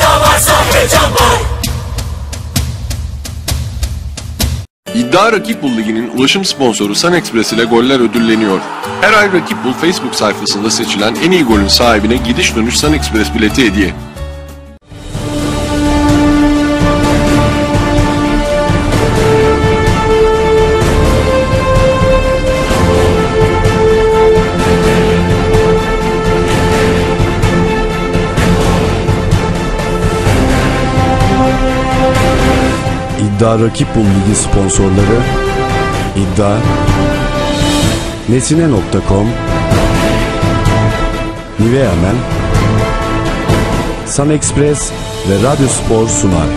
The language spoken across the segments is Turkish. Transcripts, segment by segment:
para varsa heyecan var. İddia Rakip Bul Ligi'nin ulaşım sponsoru SunExpress ile goller ödülleniyor. Her ay Rakip Bul Facebook sayfasında seçilen en iyi golün sahibine gidiş dönüş SunExpress bileti hediye. İddia Rakip Bul Ligi sponsorları İddia, Nesine.com, Nivea Men, SunExpress ve Radyospor sunar.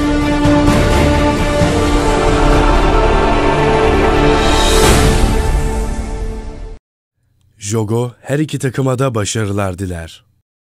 Jogo her iki takıma da başarılar diler.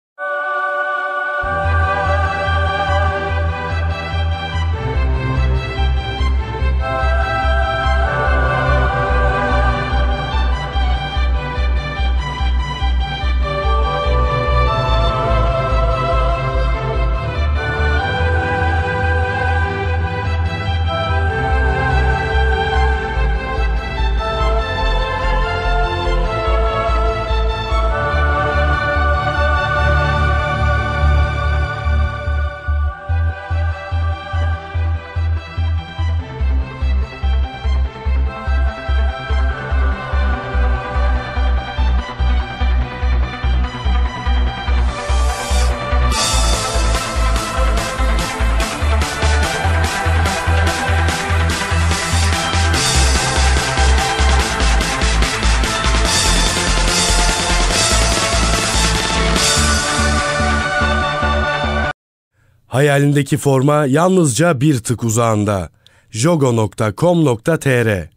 Hayalindeki forma yalnızca bir tık uzağında. jogo.com.tr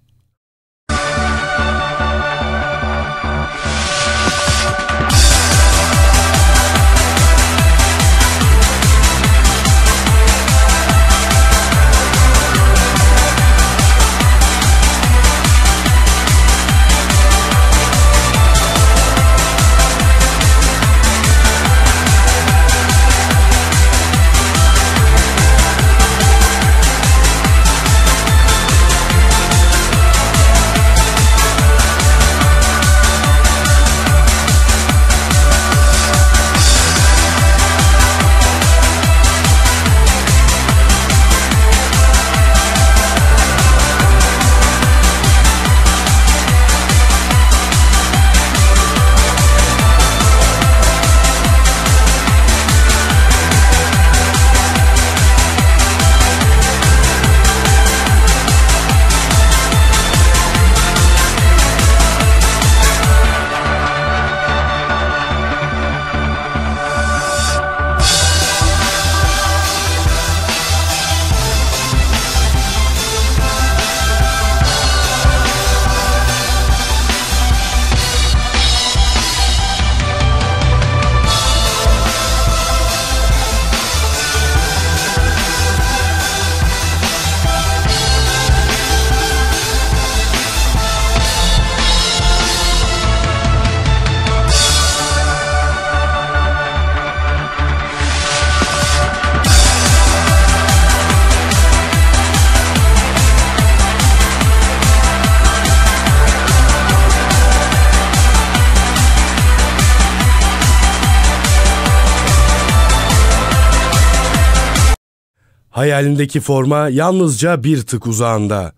Hayalindeki forma yalnızca bir tık uzağında.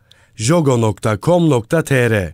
jogo.com.tr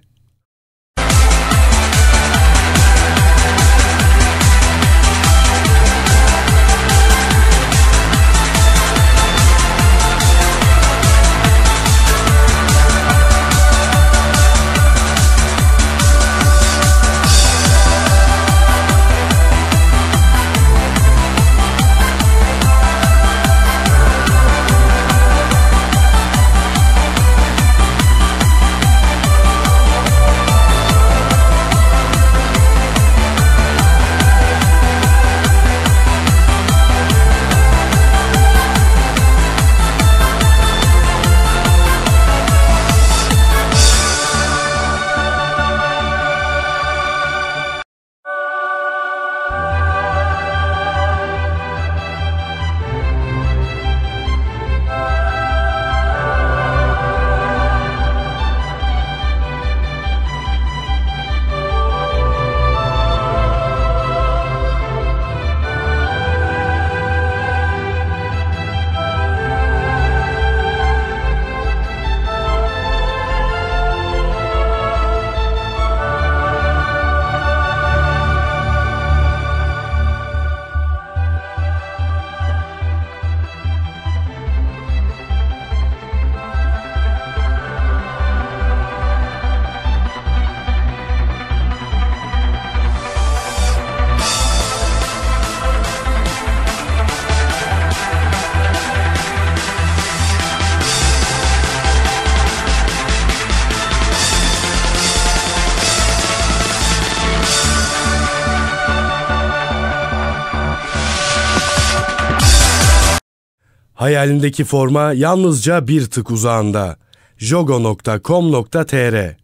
Hayalindeki forma yalnızca bir tık uzağında. jogo.com.tr